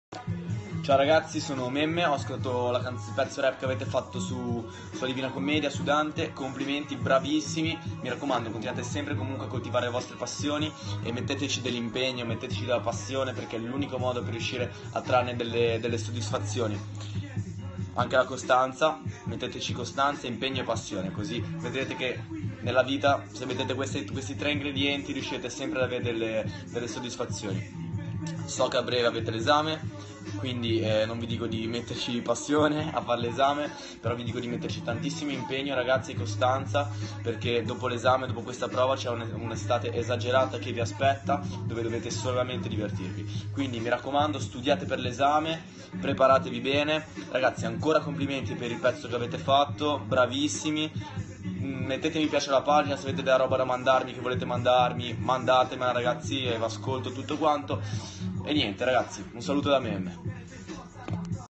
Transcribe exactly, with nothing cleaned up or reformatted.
Ciao ragazzi, sono Memme, ho ascoltato la canz- il pezzo rap che avete fatto su, sulla Divina Commedia, su Dante, complimenti, bravissimi, mi raccomando continuate sempre comunque a coltivare le vostre passioni e metteteci dell'impegno, metteteci della passione perché è l'unico modo per riuscire a trarne delle, delle soddisfazioni. Anche la costanza, metteteci costanza, impegno e passione, così vedrete che nella vita se mettete questi, questi tre ingredienti riuscite sempre ad avere delle, delle soddisfazioni. So che a breve avete l'esame, quindi eh, non vi dico di metterci passione a fare l'esame, però vi dico di metterci tantissimo impegno ragazzi e costanza, perché dopo l'esame, dopo questa prova c'è un'estate esagerata che vi aspetta, dove dovete solamente divertirvi. Quindi mi raccomando, studiate per l'esame, preparatevi bene, ragazzi ancora complimenti per il pezzo che avete fatto, bravissimi. Mettete mi piace alla pagina se avete della roba da mandarmi, che volete mandarmi, mandatemela ragazzi e vi ascolto tutto quanto. E niente ragazzi, un saluto da me.